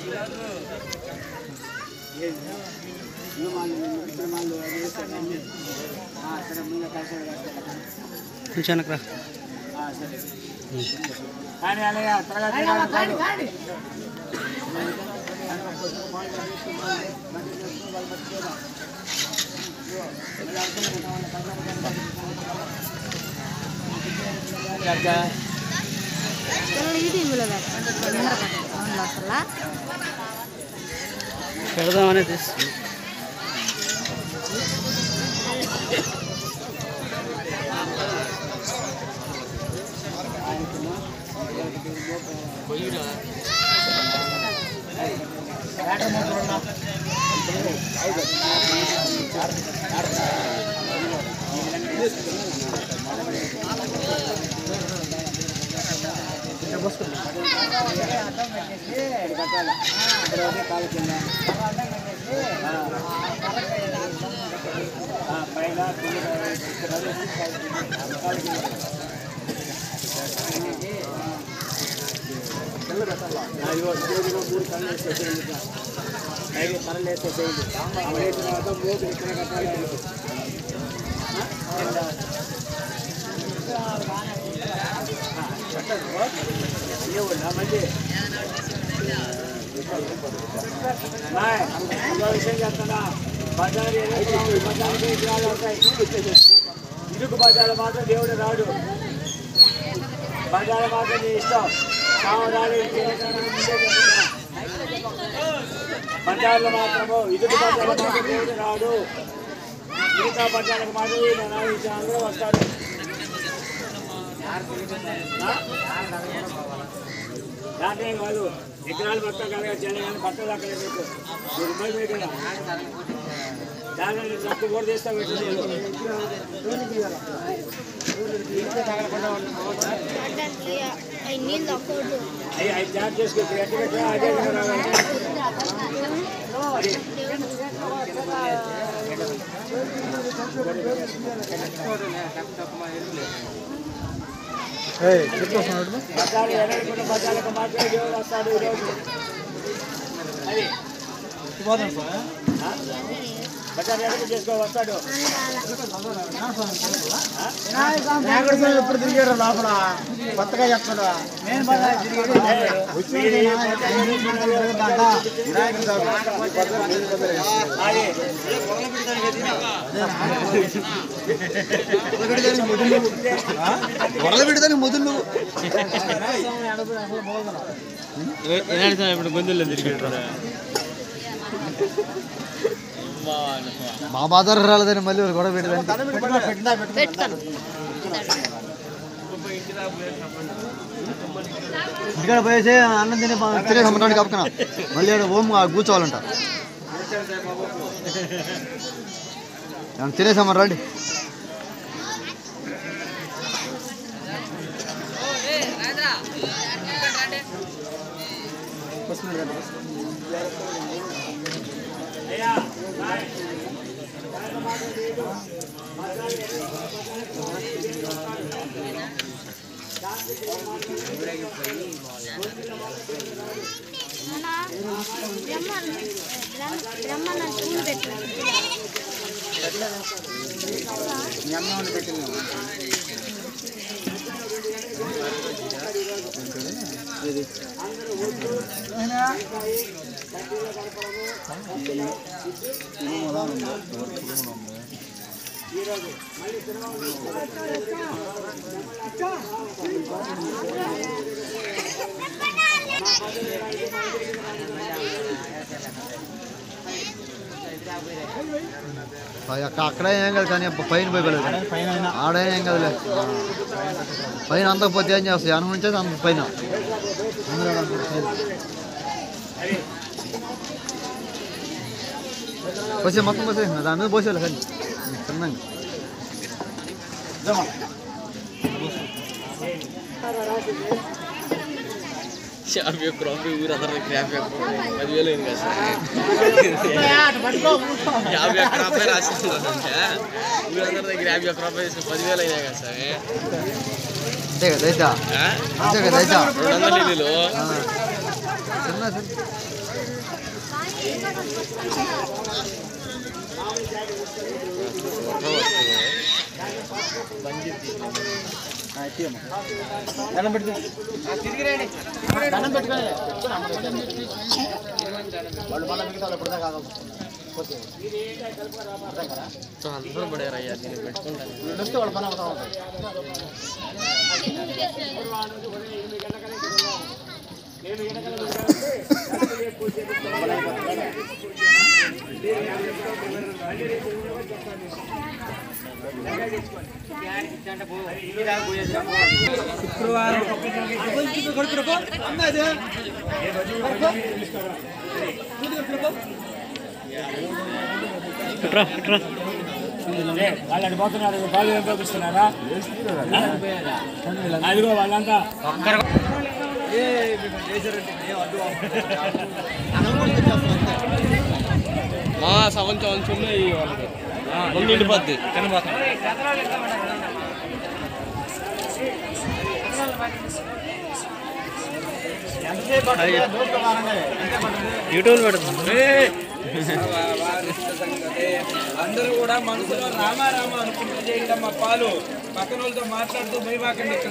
పెడదామనే ఇరుకు బజార్ల మాత్రం దేవుడు రాడు. బజార్ల మాత్రం నీ ఇష్టం. బజార్లో మాత్రము ఇరుకు బజార్ల మాత్రం దేవుడు రాడు. మిగతా బజార్లకు మాత్రం అందరూ వస్తాడు. దాంట్లో కాదు ఎకరాలు మొత్తం కలగా జనాలు పట్టలు అక్కడ మీకు రూపాయలు పెట్టినా దాని తప్పు కూడా చేస్తా పెట్టింది. అవి జాబ్ చేసుకోవచ్చు. ఎట్లా అదే బజార్లకు మాత్రమే దేవుడు వస్తాడు. ఈరోజు అది బజార్ ఎక్కడ చేసుకో వస్తాడు. ఎప్పుడు తిరిగాడు లోపల కొత్తగా చెప్తాడు. గొడవ పెడతానికి మొదలు ఇప్పుడు గొంతుల్లో తిరిగి మా బాధారు రాలేదని మళ్ళీ గొడవ పెడతాను. ఇంటికాడ పోయేసి అన్నం తినేసమ్మడానికి అప్పకన మళ్ళీ ఓం కూర్చోవాలంట. తినేసమ్మని రండి. అక్కడే ఏం కాదు కానీ పైన పోయలేదు. ఆడైనా ఏం కదలే. పైన అంతకపోతే ఏం చేస్తాయి అనుభవించేది అంత పైన పోసే మొత్తం పోసే దాని మీద పోసేయాలి కానీ చిన్నంగా. యాభై క్రాప్ ఊరందరూ క్రాప్ 10,000 అయింది కదా సార్. 50 క్రాప్ రాసిస్తుందంటే ఊరందరి దగ్గర 50 క్రాప్ వేసి 10,000 అయినాయి కదా సార్. అంతే కదా అయితే అంతే కదా అయితే 200 ఇల్లులు చిన్న దండం పెట్టుకో దండం పెట్టుకొని వాళ్ళు మళ్ళీ మిగతా ఇప్పుడు కాకపోతే అందరూ పడారయ్యా దీన్ని పెట్టుకుంటాను వస్తే వాళ్ళ పని అవుతా ఉంటుంది శుక్రవారం వాళ్ళని పోతున్నారు వాళ్ళు ఏం పంపిస్తున్నారా అదిగో వాళ్ళంతా మా సంవత్సరం ఉన్నాయి వాళ్ళకి నిండిపోద్ది యూట్యూబ్ పెడుతుంది అందరూ కూడా మనసులో రామారామ అనుకుంటూ చేయండి అమ్మ పాలు పక్కన వాళ్ళతో మాట్లాడుతూ భయమాకండి ఇక్కడ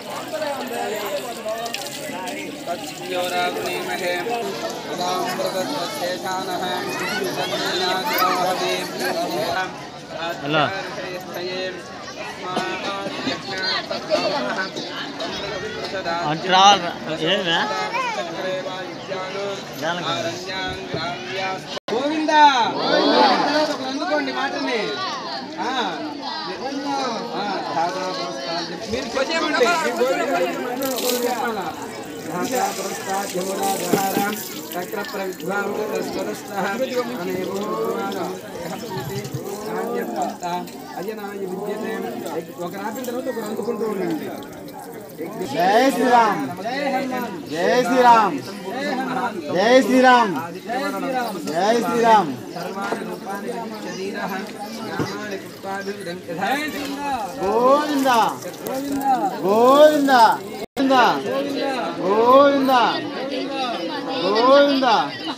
గోవిందా అందుకోండి మాటని మీరు వచ్చేయమండి ఒక రాత్రి తర్వాత ఒకరు అందుకుంటూ ఉండండి జై శ్రీరామ్ జై శ్రీరామ్ జై శ్రీరామ్ జై శ్రీరామ్ గోవింద గోవింద గోవింద గోవింద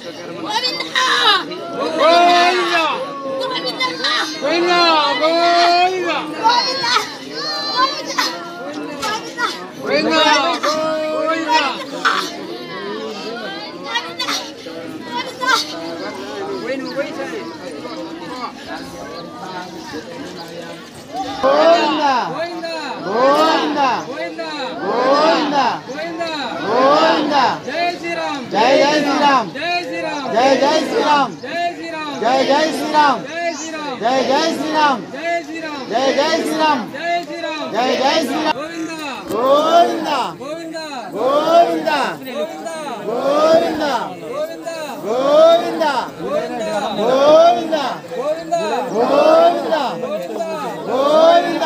జై శ్రీరామ్ జై జై శ్రీరామ్ జై జై శ్రీరామ్ జై జై శ్రీరామ్ జై జై శ్రీరామ్ జై జై శ్రీరామ్ జై జై శ్రీరామ్ గోవింద గోవింద గోవింద గోవింద గోవింద గోవింద గోవింద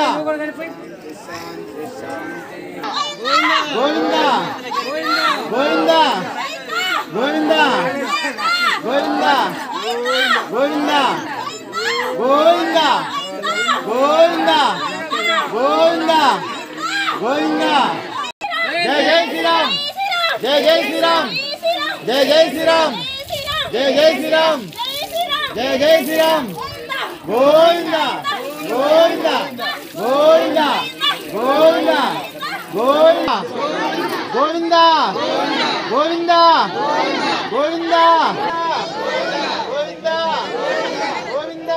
గోవింద గోవింద గోవింద గోవింద గోవింద గోవింద గోవింద గోవింద గోవింద జై జై శ్రీరామ్ జై జై శ్రీరామ్ జై జై శ్రీరామ్ జై జై శ్రీరామ్ జై జై శ్రీరామ్ గోవింద గోవింద గోవింద గోవింద గోవింద గోవింద గోవింద గోవింద గోవింద గోవింద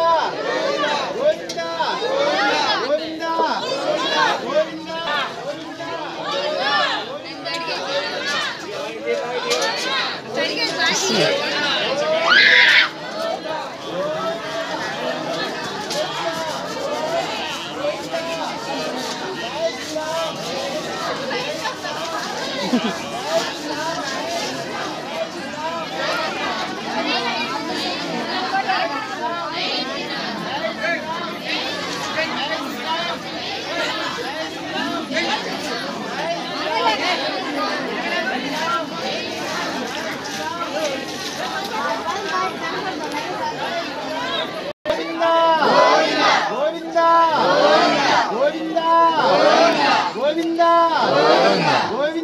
గోవింద గోవింద గోవింద